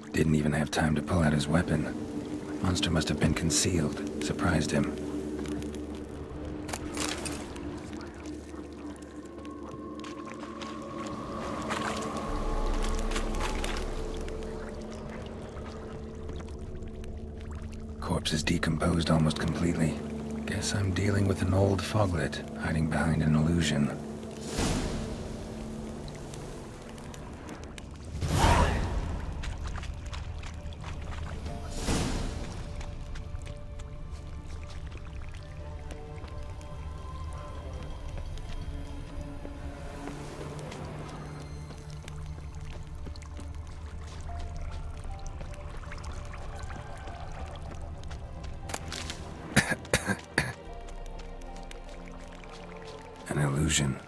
Didn't even have time to pull out his weapon. Monster must have been concealed. Surprised him. Corpse is decomposed almost completely. Guess I'm dealing with an old foglet, hiding behind an illusion. An illusion.